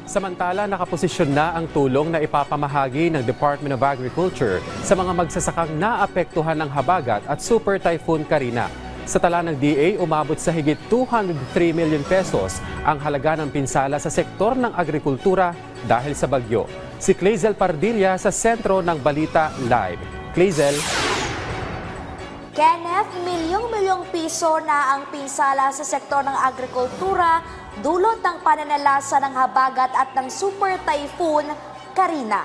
Samantala, nakaposisyon na ang tulong na ipapamahagi ng Department of Agriculture sa mga magsasakang naapektuhan ng habagat at Super Typhoon Karina. Sa tala ng DA, umabot sa higit 203 million pesos ang halaga ng pinsala sa sektor ng agrikultura dahil sa bagyo. Si Clazel Pardilla sa sentro ng Balita Live. Clazel. Kenneth, milyong-milyong piso na ang pinsala sa sektor ng agrikultura dulot ng pananalasa ng habagat at ng Super Typhoon Karina.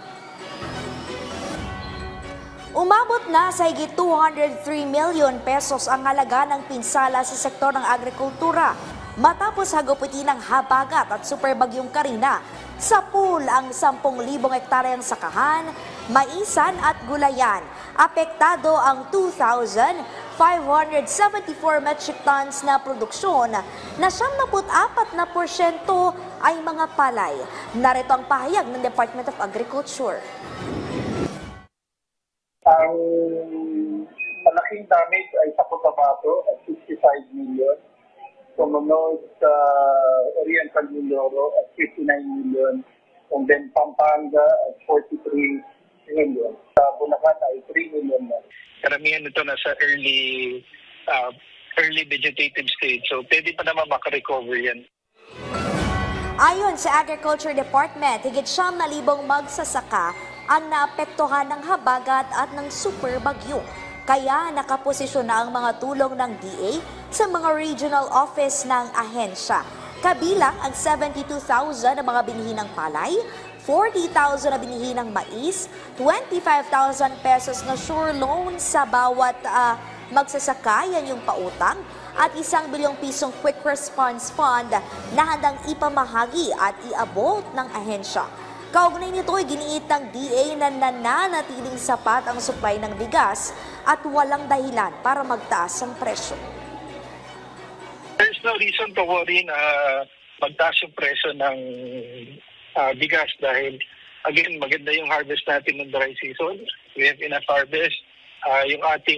Umabot na sa higit 203 million pesos ang halaga ng pinsala sa sektor ng agrikultura matapos hagupitin ng habagat at super bagyong Karina sa pool ang 10,000 hektaryang sakahan, maisan at gulayan. Apektado ang 2,574 metric tons na produksyon na 74% ay mga palay. Narito ang pahayag ng Department of Agriculture. Ang malaking damage ay sa Cotabato at 65 million. Sumunod sa Oriental Mindoro at 59 million. And then Pampanga at 43 million. Sa Bulacan ay 3 million na. Karamihan nito nasa early vegetative stage. So pwede pa naman makarecover yan. Ayon sa Agriculture Department, higit 9,000 magsasaka ang naapektuhan ng habagat at ng super bagyo. Kaya nakaposisyon na ang mga tulong ng DA sa mga regional office ng ahensya. Kabilang ang 72,000 na mga binhi ng palay, 40,000 na binhi ng mais, 25,000 pesos na sure loan sa bawat magsasaka, yan yung pautang, at 1 bilyong pisong quick response fund na handang ipamahagi at iabot ng ahensya. Kaugnay nito ay giniit ng DA na nananatiling sapat ang supply ng bigas at walang dahilan para magtaas ang presyo. There's no reason to worry na magtaas yung presyo ng bigas dahil again, maganda yung harvest natin ng dry season. We have enough harvest. Yung ating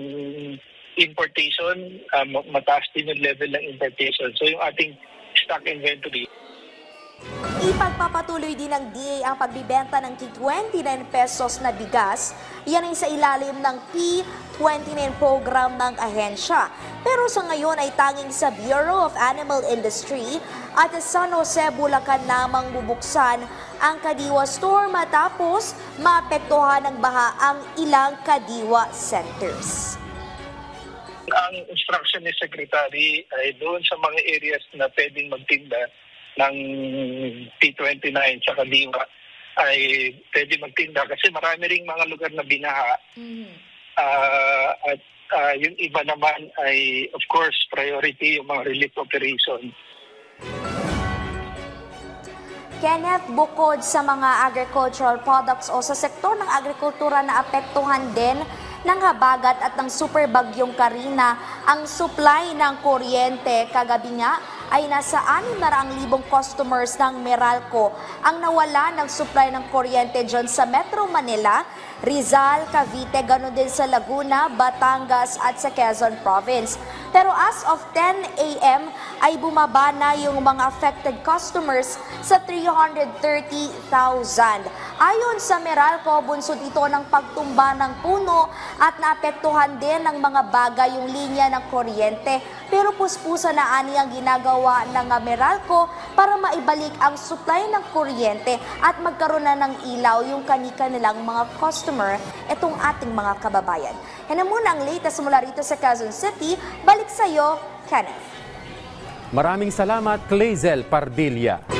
importation, mataas din yung level ng importation. So yung ating stock inventory. Ipagpapatuloy din ng DA ang pagbibenta ng T29 pesos na bigas. Yan ay sa ilalim ng P29 program ng ahensya. Pero sa ngayon ay tanging sa Bureau of Animal Industry at sa San Jose, Bulacan lamang bubuksan ang Kadiwa Store matapos maapektuhan ng baha ang ilang Kadiwa centers. Ang instruction ni Secretary ay doon sa mga areas na pwedeng magtinda ng T29 sa Kadiwa ay pwede magtinda kasi marami ring mga lugar na binaha. At yung iba naman ay of course priority yung mga relief operation. Kenneth, bukod sa mga agricultural products o sa sektor ng agrikultura na apektuhan din ng habagat at ng super bagyong Karina, ang supply ng kuryente kagabi nga ay nasa 600,000 customers ng Meralco ang nawala ng supply ng kuryente dyan sa Metro Manila, Rizal, Cavite, ganoon din sa Laguna, Batangas at sa Quezon Province. Pero as of 10 a.m. ay bumaba na yung mga affected customers sa 330,000. Ayon sa Meralco, bunsod ito ng pagtumba ng puno at naapektuhan din ng mga bagay yung linya ng kuryente. Pero puspusa na ani ang ginagawa ng Meralco para maibalik ang supply ng kuryente at magkaroon na ng ilaw yung kani-kanilang mga customer, itong ating mga kababayan. Yan na muna ang latest mula rito sa Quezon City. Balik sa iyo, Kenneth. Maraming salamat, Clazel Pardilla.